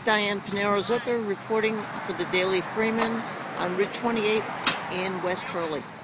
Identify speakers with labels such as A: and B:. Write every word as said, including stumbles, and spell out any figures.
A: Diane Pinero-Zucker reporting for the Daily Freeman on Route twenty-eight in West Hurley.